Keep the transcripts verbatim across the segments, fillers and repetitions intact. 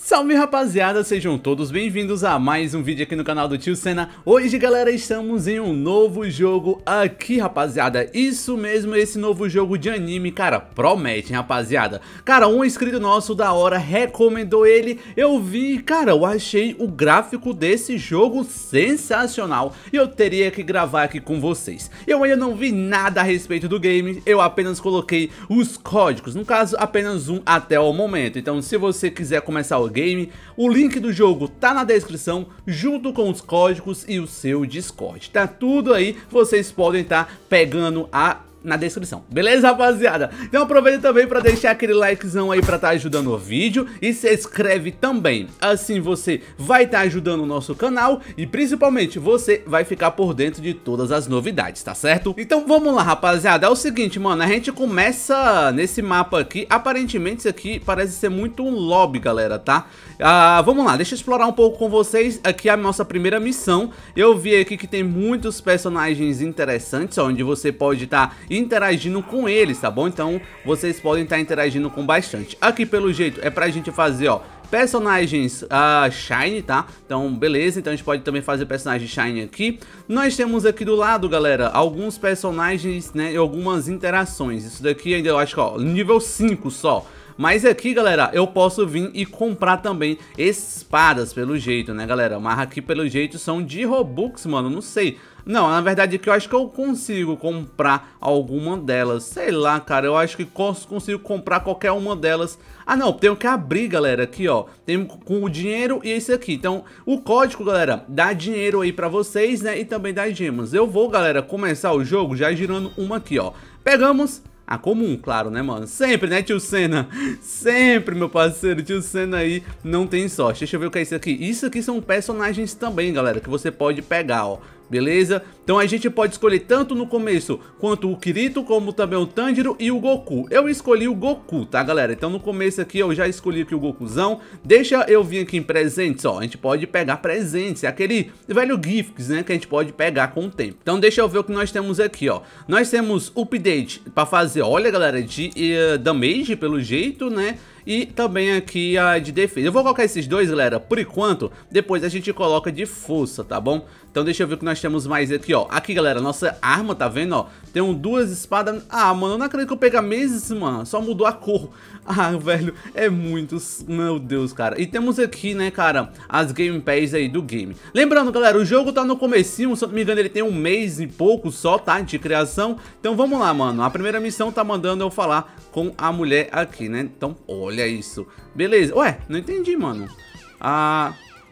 Salve rapaziada, sejam todos bem-vindos a mais um vídeo aqui no canal do Tio Senna. Hoje galera, estamos em um novo jogo aqui rapaziada. Isso mesmo, esse novo jogo de anime, cara, promete rapaziada. Cara, um inscrito nosso da hora recomendou ele, eu vi, cara, eu achei o gráfico desse jogo sensacional e eu teria que gravar aqui com vocês. Eu ainda não vi nada a respeito do game, eu apenas coloquei os códigos, no caso apenas um até o momento. Então se você quiser começar o game, o link do jogo tá na descrição, junto com os códigos e o seu Discord. Tá tudo aí, vocês podem estar tá pegando a na descrição, beleza rapaziada? Então aproveita também para deixar aquele likezão aí para estar tá ajudando o vídeo e se inscreve também, assim você vai estar tá ajudando o nosso canal e principalmente você vai ficar por dentro de todas as novidades, tá certo? Então vamos lá rapaziada, é o seguinte mano, a gente começa nesse mapa aqui, aparentemente isso aqui parece ser muito um lobby galera, tá? Ah, vamos lá, deixa eu explorar um pouco com vocês aqui a nossa primeira missão. Eu vi aqui que tem muitos personagens interessantes, onde você pode estar tá interagindo com eles, tá bom? Então vocês podem estar tá interagindo com bastante. Aqui pelo jeito é pra gente fazer, ó, personagens uh, Shine, tá? Então beleza, então a gente pode também fazer personagem Shine aqui. Nós temos aqui do lado, galera, alguns personagens, né, e algumas interações. Isso daqui ainda eu acho que, ó, nível cinco só. Mas aqui, galera, eu posso vir e comprar também espadas, pelo jeito, né, galera? Mas aqui, pelo jeito, são de Robux, mano, não sei. Não, na verdade aqui eu acho que eu consigo comprar alguma delas. Sei lá, cara, eu acho que consigo comprar qualquer uma delas. Ah, não, tenho que abrir, galera, aqui, ó. Tem com o dinheiro e esse aqui. Então, o código, galera, dá dinheiro aí pra vocês, né? E também dá gemas. Eu vou, galera, começar o jogo já girando uma aqui, ó. Pegamos a comum, claro, né, mano? Sempre, né, tio Senna? Sempre, meu parceiro, tio Senna aí não tem sorte. Deixa eu ver o que é isso aqui. Isso aqui são personagens também, galera, que você pode pegar, ó. Beleza? Então a gente pode escolher tanto no começo quanto o Kirito, como também o Tanjiro e o Goku. Eu escolhi o Goku, tá galera? Então no começo aqui eu já escolhi aqui o Gokuzão. Deixa eu vir aqui em presentes, ó. A gente pode pegar presentes, aquele velho gifts, né? Que a gente pode pegar com o tempo. Então deixa eu ver o que nós temos aqui, ó. Nós temos update pra fazer, olha galera, de uh, damage pelo jeito, né? E também aqui a de defesa. Eu vou colocar esses dois, galera, por enquanto. Depois a gente coloca de força, tá bom? Então deixa eu ver o que nós temos mais aqui, ó. Aqui, galera, nossa arma, tá vendo, ó? Tem um, duas espadas. Ah, mano, eu não acredito que eu peguei a mesma, mano. Só mudou a cor. Ah, velho, é muito... Meu Deus, cara. E temos aqui, né, cara, as gamepads aí do game. Lembrando, galera, o jogo tá no comecinho. Se eu não me engano, ele tem um mês e pouco só, tá? De criação. Então vamos lá, mano. A primeira missão tá mandando eu falar com a mulher aqui, né? Então, olha isso. Beleza. Ué, não entendi, mano. Ah...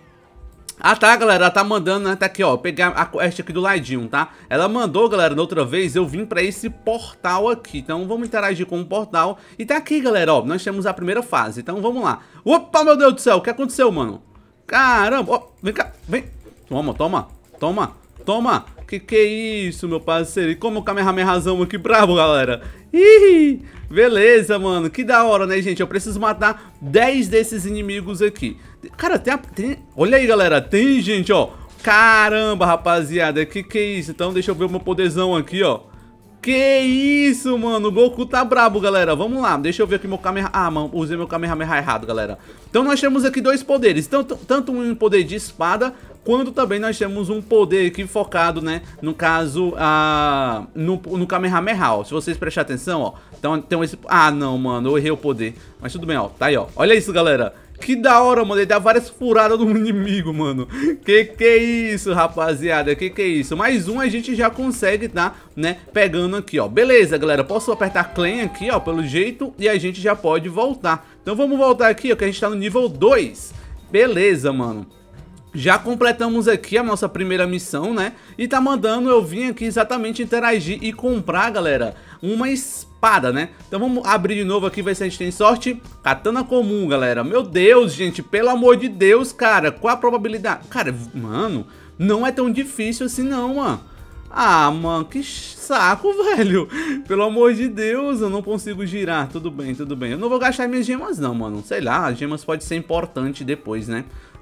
Ah tá, galera, ela tá mandando, né, tá aqui, ó, pegar a quest aqui do ladinho, tá? Ela mandou, galera, da outra vez eu vim pra esse portal aqui. Então vamos interagir com o portal. E tá aqui, galera, ó, nós temos a primeira fase. Então vamos lá. Opa, meu Deus do céu, o que aconteceu, mano? Caramba, ó, vem cá, vem. Toma, toma, toma, toma. Que que é isso, meu parceiro? E como o Kamehamehazão aqui bravo, galera. Ih, beleza, mano. Que da hora, né, gente? Eu preciso matar dez desses inimigos aqui. Cara, tem, a, tem... Olha aí, galera. Tem, gente, ó. Caramba, rapaziada. Que que é isso? Então, deixa eu ver o meu poderzão aqui, ó. Que isso, mano. O Goku tá brabo, galera. Vamos lá. Deixa eu ver aqui meu Kamehameha. Ah, mano, usei meu Kamehameha errado, galera. Então, nós temos aqui dois poderes. Tanto, tanto um poder de espada, quanto também nós temos um poder aqui focado, né, no caso, ah, no, no Kamehameha, ó. Se vocês prestarem atenção, ó, então tem esse... Ah, não, mano, eu errei o poder. Mas tudo bem, ó, tá aí, ó. Olha isso, galera. Que da hora, mano, ele dá várias furadas no inimigo, mano. Que que é isso, rapaziada, que que é isso? Mais um a gente já consegue, tá, né, pegando aqui, ó. Beleza, galera, posso apertar Claim aqui, ó, pelo jeito, e a gente já pode voltar. Então vamos voltar aqui, ó, que a gente tá no nível dois. Beleza, mano. Já completamos aqui a nossa primeira missão, né? E tá mandando eu vir aqui exatamente interagir e comprar, galera, uma espada, né? Então vamos abrir de novo aqui, ver se a gente tem sorte. Katana comum, galera. Meu Deus, gente, pelo amor de Deus, cara. Qual a probabilidade? Cara, mano, não é tão difícil assim não, mano. Ah, mano, que saco, velho. Pelo amor de Deus, eu não consigo girar. Tudo bem, tudo bem. Eu não vou gastar minhas gemas não, mano. Sei lá, as gemas podem ser importantes depois, né?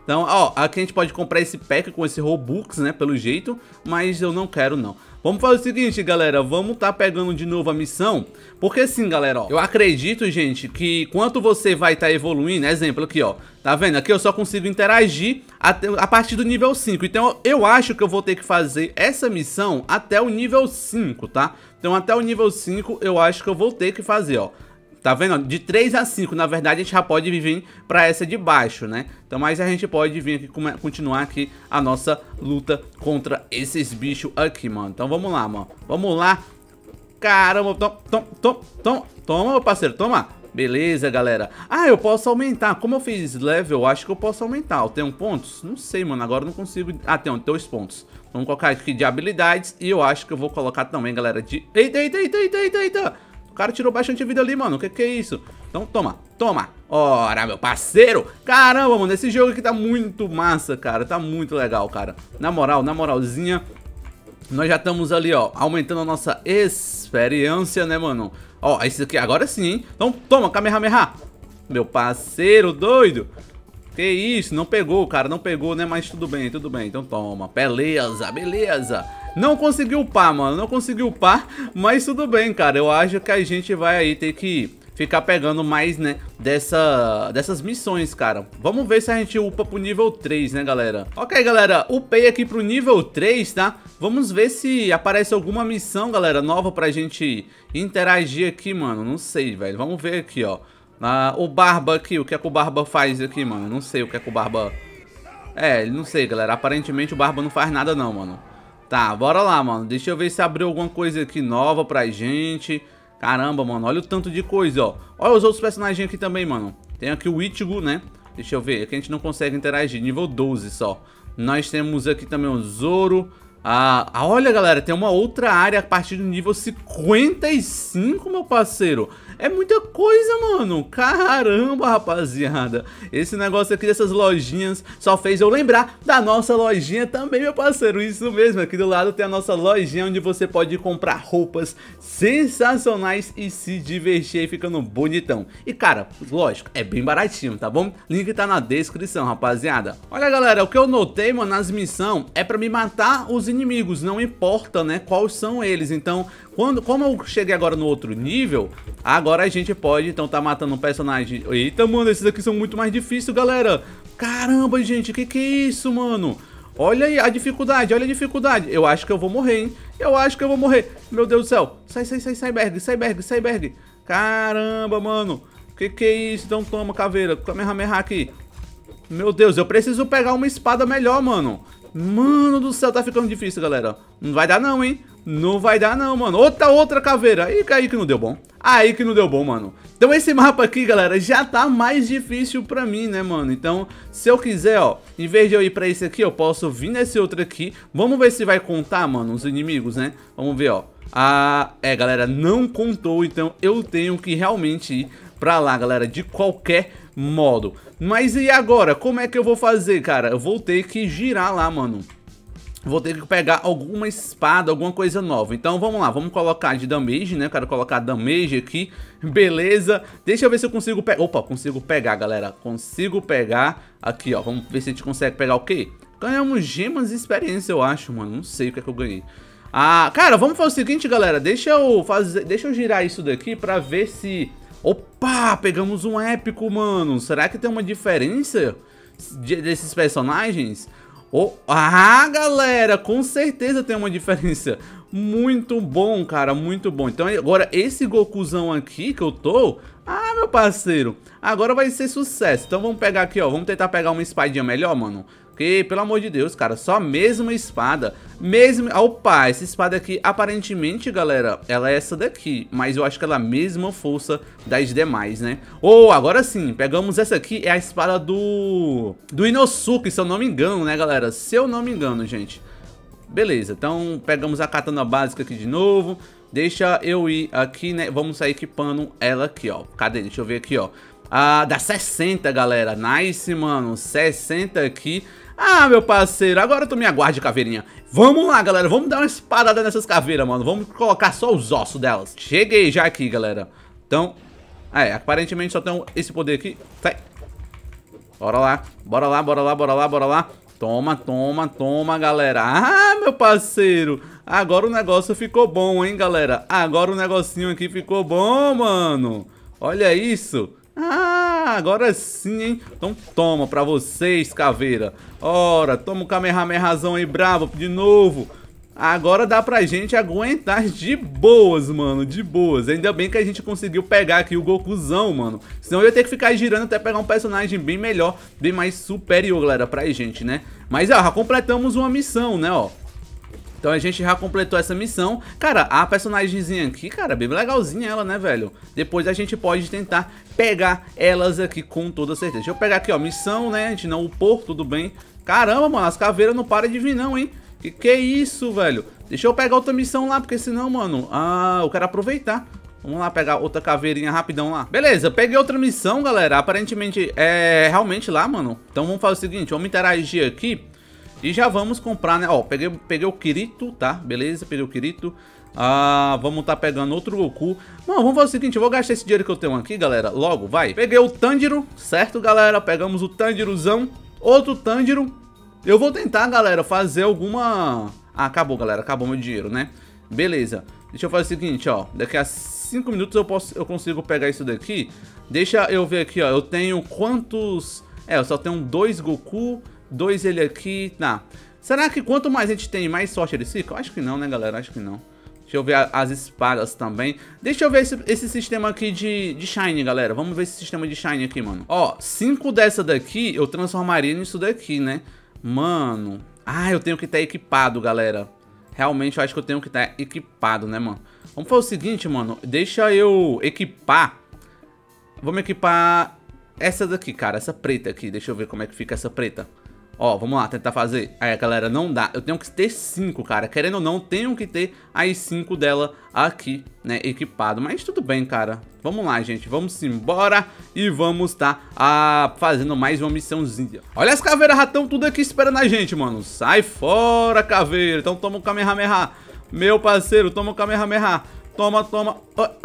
Então, ó, aqui a gente pode comprar esse pack com esse Robux, né, pelo jeito, mas eu não quero não. Vamos fazer o seguinte, galera, vamos tá pegando de novo a missão, porque assim, galera, ó, eu acredito, gente, que quanto você vai estar tá evoluindo, exemplo aqui, ó, tá vendo? Aqui eu só consigo interagir até, a partir do nível cinco, então eu acho que eu vou ter que fazer essa missão até o nível cinco, tá? Então até o nível cinco eu acho que eu vou ter que fazer, ó. Tá vendo? De três a cinco, na verdade, a gente já pode vir pra essa de baixo, né? Então, mas a gente pode vir aqui, continuar aqui a nossa luta contra esses bichos aqui, mano. Então, vamos lá, mano. Vamos lá. Caramba, toma, toma, toma, toma, toma, meu parceiro, toma. Beleza, galera. Ah, eu posso aumentar. Como eu fiz level, eu acho que eu posso aumentar. Eu tenho pontos? Não sei, mano. Agora eu não consigo... Ah, tenho dois pontos. Vamos colocar aqui de habilidades. E eu acho que eu vou colocar também, galera, de... Eita, eita, eita, eita, eita, eita. O cara tirou bastante vida ali, mano. O que que é isso? Então, toma, toma. Ora, meu parceiro. Caramba, mano. Esse jogo aqui tá muito massa, cara. Tá muito legal, cara. Na moral, na moralzinha. Nós já estamos ali, ó, aumentando a nossa experiência, né, mano? Ó, esse aqui agora sim, hein? Então, toma, Kamehameha. Meu parceiro doido. Que isso, não pegou, cara. Não pegou, né? Mas tudo bem, tudo bem. Então, toma. Beleza, beleza. Não conseguiu upar, mano, não conseguiu upar, mas tudo bem, cara, eu acho que a gente vai aí ter que ficar pegando mais, né, dessa, dessas missões, cara. Vamos ver se a gente upa pro nível três, né, galera. Ok, galera, upei aqui pro nível três, tá? Vamos ver se aparece alguma missão, galera, nova pra gente interagir aqui, mano. Não sei, velho, vamos ver aqui, ó. Ah, o Barba aqui, o que é que o Barba faz aqui, mano? Não sei o que é que o Barba... É, não sei, galera, aparentemente o Barba não faz nada não, mano. Tá, bora lá, mano. Deixa eu ver se abriu alguma coisa aqui nova pra gente. Caramba, mano. Olha o tanto de coisa, ó. Olha os outros personagens aqui também, mano. Tem aqui o Ichigo, né? Deixa eu ver. Aqui a gente não consegue interagir. Nível doze só. Nós temos aqui também o Zoro. Ah, olha, galera. Tem uma outra área a partir do nível cinquenta e cinco, meu parceiro. É muita coisa, mano. Caramba, rapaziada. Esse negócio aqui dessas lojinhas só fez eu lembrar da nossa lojinha também, meu parceiro. Isso mesmo, aqui do lado tem a nossa lojinha onde você pode comprar roupas sensacionais e se divertir ficando bonitão. E, cara, lógico, é bem baratinho, tá bom? Link tá na descrição, rapaziada. Olha, galera, o que eu notei, mano, nas missões é pra me matar os inimigos. Não importa, né, quais são eles. Então, quando, como eu cheguei agora no outro nível, agora a gente pode, então, tá matando um personagem. Eita, mano, esses aqui são muito mais difíceis, galera. Caramba, gente, que que é isso, mano? Olha aí a dificuldade, olha a dificuldade. Eu acho que eu vou morrer, hein? Eu acho que eu vou morrer. Meu Deus do céu. Sai, sai, sai, sai, Berg, sai, Berg, sai, Berg. Caramba, mano. Que que é isso? Então toma, caveira. Kamehameha aqui. Meu Deus, eu preciso pegar uma espada melhor, mano. Mano do céu, tá ficando difícil, galera. Não vai dar não, hein? Não vai dar não, mano. Outra, outra caveira. Aí, aí que não deu bom. Aí que não deu bom, mano. Então esse mapa aqui, galera, já tá mais difícil pra mim, né, mano? Então, se eu quiser, ó, em vez de eu ir pra esse aqui, eu posso vir nesse outro aqui. Vamos ver se vai contar, mano, os inimigos, né? Vamos ver, ó. Ah, é, galera, não contou. Então eu tenho que realmente ir pra lá, galera, de qualquer modo. Mas e agora? Como é que eu vou fazer, cara? Eu vou ter que girar lá, mano. Vou ter que pegar alguma espada, alguma coisa nova. Então vamos lá, vamos colocar de damage, né? Eu quero colocar damage aqui, beleza. Deixa eu ver se eu consigo pegar. Opa, consigo pegar, galera. Consigo pegar aqui, ó. Vamos ver se a gente consegue pegar o quê? Ganhamos gemas e experiência, eu acho, mano. Não sei o que é que eu ganhei. Ah, cara, vamos fazer o seguinte, galera. Deixa eu fazer, deixa eu girar isso daqui pra ver se... Opa, pegamos um épico, mano. Será que tem uma diferença de, desses personagens? Oh, ah, galera, com certeza tem uma diferença. Muito bom, cara, muito bom. Então agora esse Gokuzão aqui que eu tô... Ah, meu parceiro, agora vai ser sucesso. Então vamos pegar aqui, ó. Vamos tentar pegar uma espadinha melhor, mano. Porque, pelo amor de Deus, cara, só a mesma espada. Mesmo... Opa, essa espada aqui, aparentemente, galera, ela é essa daqui. Mas eu acho que ela é a mesma força das demais, né? Ou, oh, agora sim, pegamos essa aqui, é a espada do... Do Inosuke, se eu não me engano, né, galera? Se eu não me engano, gente. Beleza, então pegamos a katana básica aqui de novo. Deixa eu ir aqui, né? Vamos sair equipando ela aqui, ó. Cadê? Deixa eu ver aqui, ó. Ah, dá sessenta, galera. Nice, mano. sessenta aqui. Ah, meu parceiro, agora tu me aguarde, caveirinha. Vamos lá, galera, vamos dar uma espadada nessas caveiras, mano. Vamos colocar só os ossos delas. Cheguei já aqui, galera. Então, é, aparentemente só tem esse poder aqui. Sai. Bora lá, bora lá, bora lá, bora lá, bora lá. Toma, toma, toma, galera. Ah, meu parceiro. Agora o negócio ficou bom, hein, galera. Agora o negocinho aqui ficou bom, mano. Olha isso. Ah, agora sim, hein. Então toma pra vocês, caveira. Ora, toma o Kamehamehazão aí, bravo, de novo. Agora dá pra gente aguentar de boas, mano, de boas. Ainda bem que a gente conseguiu pegar aqui o Gokuzão, mano. Senão eu ia ter que ficar girando até pegar um personagem bem melhor, bem mais superior, galera, pra gente, né? Mas, ó, já completamos uma missão, né, ó. Então a gente já completou essa missão. Cara, a personagemzinha aqui, cara, bem legalzinha ela, né, velho? Depois a gente pode tentar pegar elas aqui com toda certeza. Deixa eu pegar aqui, ó, missão, né? A gente não upou, tudo bem. Caramba, mano, as caveiras não param de vir não, hein? Que que é isso, velho? Deixa eu pegar outra missão lá, porque senão, mano... Ah, eu quero aproveitar. Vamos lá pegar outra caveirinha rapidão lá. Beleza, peguei outra missão, galera. Aparentemente é realmente lá, mano. Então vamos fazer o seguinte, vamos interagir aqui. E já vamos comprar, né? Ó, peguei, peguei o Kirito, tá? Beleza, peguei o Kirito. Ah, vamos tá pegando outro Goku. Mano, vamos fazer o seguinte, eu vou gastar esse dinheiro que eu tenho aqui, galera. Logo, vai. Peguei o Tanjiro, certo, galera? Pegamos o Tanjirozão. Outro Tanjiro. Eu vou tentar, galera, fazer alguma... Ah, acabou, galera. Acabou meu dinheiro, né? Beleza. Deixa eu fazer o seguinte, ó. Daqui a cinco minutos eu, posso, eu consigo pegar isso daqui. Deixa eu ver aqui, ó. Eu tenho quantos... É, eu só tenho dois Goku, dois ele aqui. Tá. Será que quanto mais a gente tem, mais sorte eles ficam? Acho que não, né, galera? Acho que não. Deixa eu ver a, as espadas também. Deixa eu ver esse, esse sistema aqui de, de Shine, galera. Vamos ver esse sistema de Shine aqui, mano. Ó, cinco dessa daqui eu transformaria nisso daqui, né? Mano, ah, eu tenho que estar equipado, galera. Realmente eu acho que eu tenho que estar equipado, né, mano? Vamos fazer o seguinte, mano. Deixa eu equipar. Vamos equipar essa daqui, cara. Essa preta aqui. Deixa eu ver como é que fica essa preta. Ó, vamos lá, tentar fazer. Aí, galera, não dá. Eu tenho que ter cinco, cara. Querendo ou não, tenho que ter as cinco dela aqui, né, equipado. Mas tudo bem, cara. Vamos lá, gente. Vamos embora e vamos tá ah, fazendo mais uma missãozinha. Olha as caveiras ratão tudo aqui esperando a gente, mano. Sai fora, caveira. Então toma o Kamehameha. Meu parceiro, toma o Kamehameha. Toma, toma.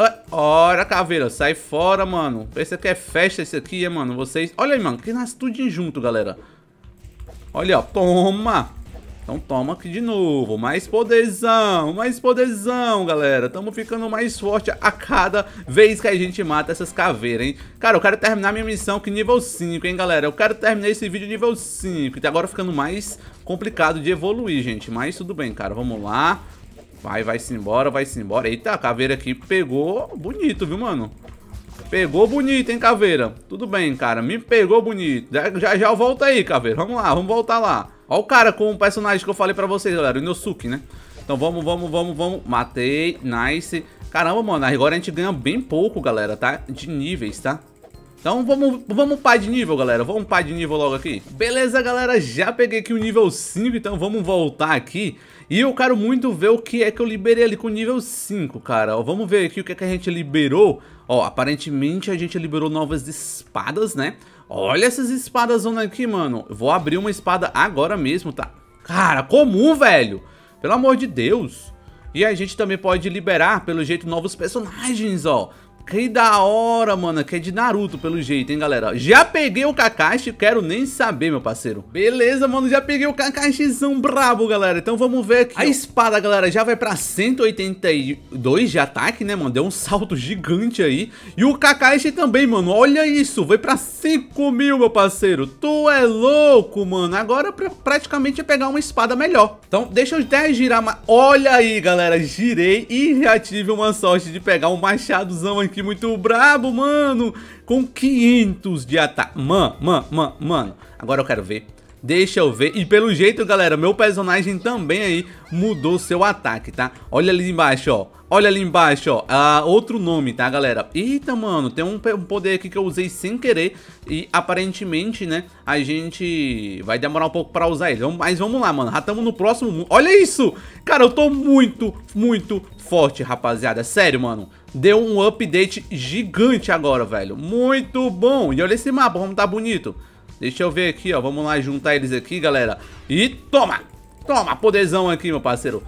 Ora, caveira, sai fora, mano. Esse aqui é festa, esse aqui, é, mano. Vocês... Olha aí, mano, que nasce tudo junto, galera. Olha, ó, toma. Então toma aqui de novo. Mais poderzão, mais poderzão, galera. Tamo ficando mais forte a cada vez que a gente mata essas caveiras, hein. Cara, eu quero terminar minha missão aqui nível cinco, hein, galera. Eu quero terminar esse vídeo nível cinco. E tá agora ficando mais complicado de evoluir, gente. Mas tudo bem, cara. Vamos lá. Vai, vai-se embora, vai-se embora. Eita, a caveira aqui pegou bonito, viu, mano? Pegou bonito, hein, caveira? Tudo bem, cara. Me pegou bonito. Já, já, já volta aí, caveira. Vamos lá, vamos voltar lá. Ó o cara com o personagem que eu falei pra vocês, galera. O Inosuke, né? Então vamos, vamos, vamos, vamos. Matei. Nice. Caramba, mano. Agora a gente ganha bem pouco, galera, tá? De níveis, tá? Então vamos, vamos upar de nível, galera. Vamos upar de nível logo aqui. Beleza, galera. Já peguei aqui o nível cinco. Então vamos voltar aqui. E eu quero muito ver o que é que eu liberei ali com o nível cinco, cara. Ó, vamos ver aqui o que é que a gente liberou. Ó, aparentemente a gente liberou novas espadas, né? Olha essas espadas aqui, mano. Eu vou abrir uma espada agora mesmo, tá? Cara, comum, velho. Pelo amor de Deus. E a gente também pode liberar, pelo jeito, novos personagens, ó. Que da hora, mano, que é de Naruto pelo jeito, hein, galera. Já peguei o Kakashi, quero nem saber, meu parceiro. Beleza, mano, já peguei o Kakashizão brabo, galera. Então vamos ver aqui. A espada, galera, já vai pra cento e oitenta e dois de ataque, né, mano. Deu um salto gigante aí. E o Kakashi também, mano, olha isso. Vai pra cinco mil, meu parceiro. Tu é louco, mano. Agora pra, praticamente é pegar uma espada melhor. Então deixa eu até girar, mas olha aí, galera, girei e já tive uma sorte de pegar um machadozão aqui muito brabo, mano, com quinhentos de ataque. Mano, mano, mano, mano. Agora eu quero ver. Deixa eu ver. E pelo jeito, galera, meu personagem também aí mudou seu ataque, tá? Olha ali embaixo, ó. Olha ali embaixo, ó. Ah, outro nome, tá, galera? Eita, mano, tem um poder aqui que eu usei sem querer. E aparentemente, né, a gente vai demorar um pouco pra usar ele. Mas vamos lá, mano. Já estamos no próximo mundo. Olha isso! Cara, eu tô muito, muito forte, rapaziada. Sério, mano. Deu um update gigante agora, velho. Muito bom. E olha esse mapa, como tá bonito. Deixa eu ver aqui, ó. Vamos lá juntar eles aqui, galera. E toma! Toma, poderzão aqui, meu parceiro.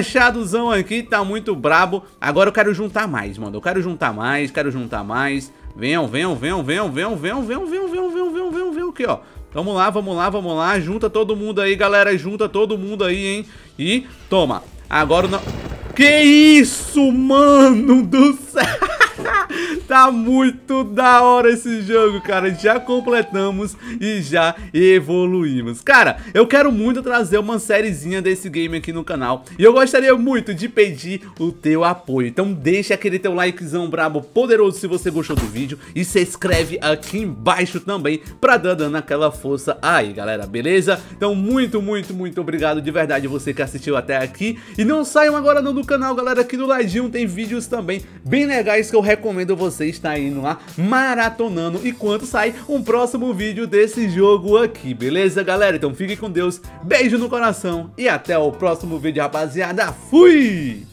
Machadozão aqui, tá muito brabo. Agora eu quero juntar mais, mano. Eu quero juntar mais, quero juntar mais. Venham, venham, venham, venham, venham, venham, venham, venham, venham, venham, venham, venham, venham aqui, ó. Vamos lá, vamos lá, vamos lá. Junta todo mundo aí, galera. Junta todo mundo aí, hein. E toma. Agora não... Que isso, mano do céu. Tá muito da hora esse jogo, cara. Já completamos e já evoluímos. Cara, eu quero muito trazer uma sériezinha desse game aqui no canal. E eu gostaria muito de pedir o teu apoio. Então deixa aquele teu likezão brabo, poderoso, se você gostou do vídeo. E se inscreve aqui embaixo também pra dar dando aquela força aí, galera, beleza? Então muito, muito, muito obrigado de verdade você que assistiu até aqui. E não saiam agora não do canal, galera. Aqui do ladinho tem vídeos também bem legais que eu recomendo você estar indo lá maratonando enquanto sai um próximo vídeo desse jogo aqui, beleza, galera? Então fique com Deus, beijo no coração e até o próximo vídeo, rapaziada. Fui!